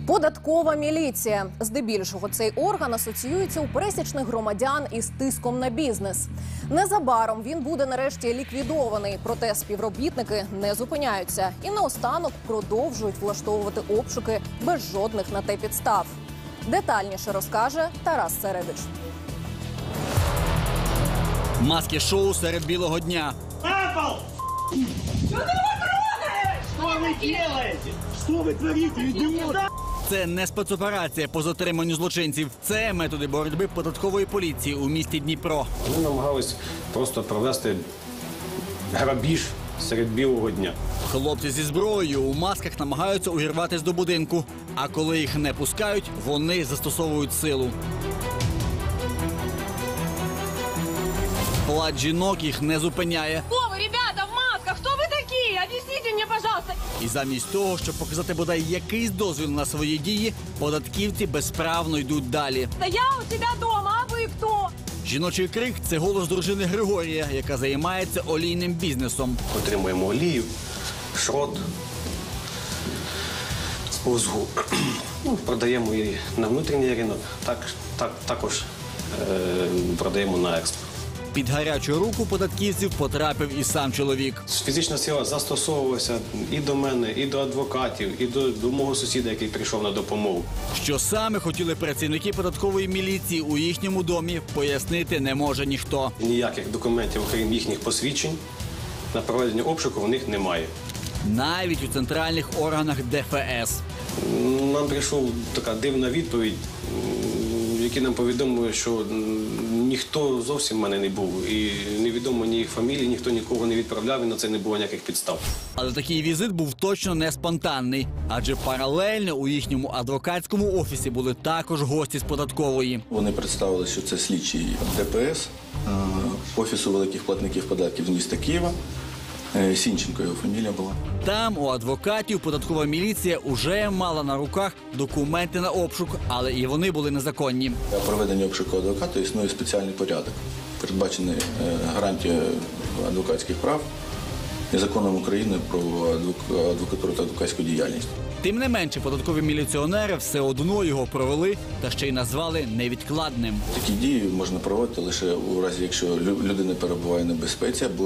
Податкова міліція. Здебільшого цей орган асоціюється у пересічних громадян із тиском на бізнес. Незабаром він буде нарешті ліквідований, проте співробітники не зупиняються і наостанок продовжують влаштовувати обшуки без жодних на те підстав. Детальніше розкаже Тарас Середич. Маски-шоу серед білого дня. Апал! Что ты его трогаешь? Что вы делаете? Что вы творите, идиот? Це не спецоперація по затриманню злочинців. Це методи боротьби податкової поліції у місті Дніпро. Ми намагались просто провести грабіж серед білого дня. Хлопці зі зброєю у масках намагаються увірватись до будинку. А коли їх не пускають, вони застосовують силу. Плач жінок їх не зупиняє. Кто вы, ребята, в масках? Кто вы такие? Объясните мне, пожалуйста. І замість того, щоб показати бодай якийсь дозвіл на свої дії, податківці безправно йдуть далі. Да я у тебя дома, а вы кто? Жіночий крик – це голос дружини Григорія, яка займається олійним бізнесом. Отримуємо олію, шрот, озгу. Продаємо її на внутрішній ринок, також продаємо на експорт. Під гарячу руку податківців потрапив і сам чоловік. Фізична сила застосовувалася і до мене, і до адвокатів, і до мого сусіда, який прийшов на допомогу. Що саме хотіли працівники податкової міліції у їхньому домі, пояснити не може ніхто. Ніяких документів, окрім їхніх посвідчень, на проведення обшуку в них немає. Навіть у центральних органах ДФС. Нам прийшла така дивна відповідь, які нам повідомили, що ніхто зовсім в мене не був. І невідомо ні їх фамілії, ніхто нікого не відправляв, і на це не було ніяких підстав. Але такий візит був точно не спонтанний. Адже паралельно у їхньому адвокатському офісі були також гості з податкової. Вони представили, що це слідчий ДПС, Офісу великих платників податків з міста Києва. Сінченко його фамілія була. Там у адвокатів податкова міліція уже мала на руках документи на обшук, але і вони були незаконні. Для проведення обшуку адвоката існує спеціальний порядок, передбачений гарантія адвокатських прав і законом України про адвокатуру та адвокатську діяльність. Тим не менше, податкові міліціонери все одно його провели та ще й назвали невідкладним. Такі дії можна проводити лише у разі, якщо людина перебуває на безпеці або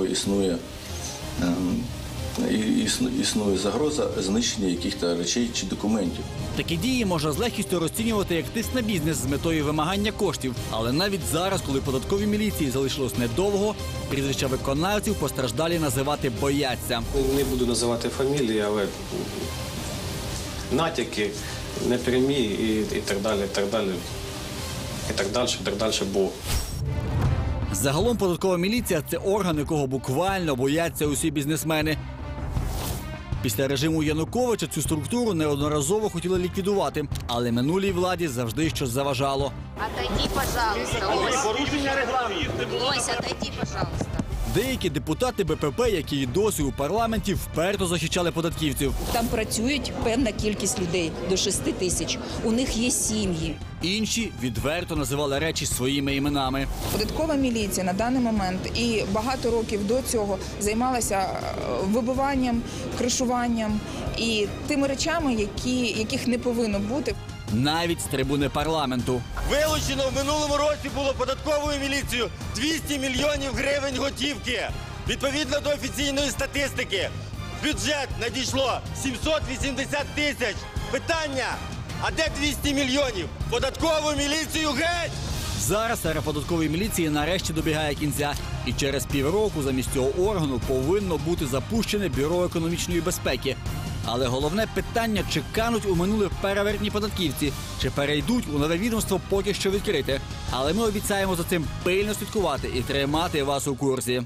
існує загроза знищення якихось речей чи документів. Такі дії можна з легкістю розцінювати як тиск на бізнес з метою вимагання коштів. Але навіть зараз, коли податковій міліції залишилось недовго, прізвища виконавців постраждалі називати бояться. Не буду називати фамілії, але натяки непрямі і так далі, і так далі, і так далі було. Загалом податкова міліція – це орган, якого буквально бояться усі бізнесмени. Після режиму Януковича цю структуру неодноразово хотіли ліквідувати, але минулій владі завжди щось заважало. Отойди, пожалуйста. Порушення регламенту. Лось, отойди, пожалуйста. Деякі депутати БПП, які й досі у парламенті, вперто захищали податківців. Там працюють певна кількість людей, до 6 тисяч. У них є сім'ї. Інші відверто називали речі своїми іменами. Податкова міліція на даний момент і багато років до цього займалася вибиванням, кришуванням і тими речами, яких не повинно бути. Навіть з трибуни парламенту. Вилучено в минулому році було податковою міліцією 200 мільйонів гривень готівки. Відповідно до офіційної статистики, в бюджет надійшло 780 тисяч. Питання, а де 200 мільйонів? Податкову міліцію геть! Зараз ера податкової міліції нарешті добігає кінця. І через півроку замість цього органу повинно бути запущене Бюро економічної безпеки. Але головне питання, чи кануть у минуле перевертні податківці, чи перейдуть у нове відомство, поки що відкрите. Але ми обіцяємо за цим пильно слідкувати і тримати вас у курсі.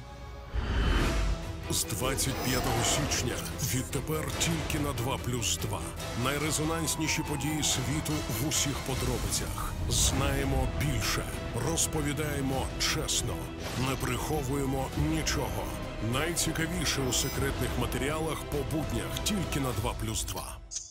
З 25 січня відтепер тільки на 2+2. Найрезонансніші події світу в усіх подробицях. Знаємо більше, розповідаємо чесно, не приховуємо нічого. Найцікавіше у секретних матеріалах по буднях тільки на 2+2.